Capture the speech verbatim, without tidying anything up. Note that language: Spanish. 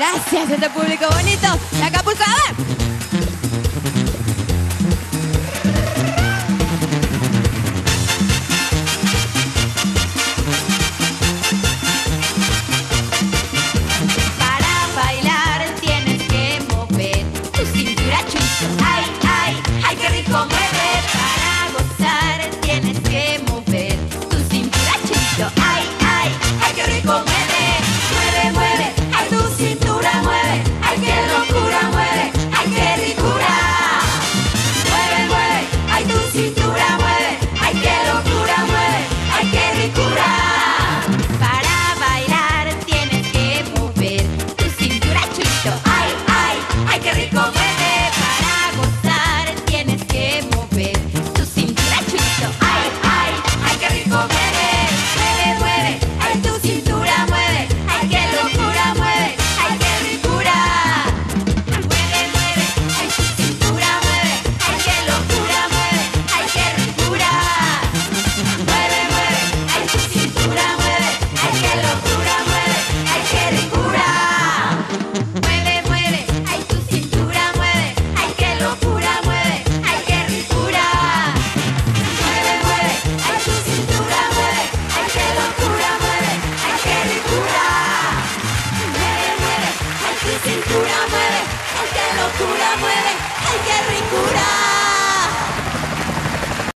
Gracias a este público bonito de Acapulco. A ver. Para bailar tienes que mover tu cintura, chucho. Ay, ay, ay, qué rico mueve. Para gozar tienes que mover tu cintura, chucho. Ay, ay, ay, qué rico mueve. Mueve, mueve, ay, tu cintura mueve. Ay, qué locura mueve. Ay, qué ricura. Mueve, mueve, ay, tu cintura mueve. Ay, qué locura mueve. Ay, qué ricura. Para bailar tienes que mover tu cintura, chucho. Ay, ay, ay, qué rico mueve. Para gozar tienes que mover tu cintura, chucho. Ay, ay, ay, qué rico mueve. Mueve, mueve, ay, tu cintura mueve. Ay, qué locura mueve. Ay, qué ricura. Mueve, mueve, ay, tu cintura mueve. Ay, qué locura mueve. Ay, qué ricura. Mueve, mueve, ay, tu cintura mueve. Ay, qué locura mueve. Ay, qué ricura. Mueve, mueve, ay, tu cintura mueve. Ay, qué locura mueve. Ay, qué ricura. Mueve, mueve, ay, tu cintura mueve. Ay, qué locura mueve. Ay, qué ricura. Mueve, mueve, ay, tu cintura mueve. Ay, qué locura mueve. Ay, qué ricura.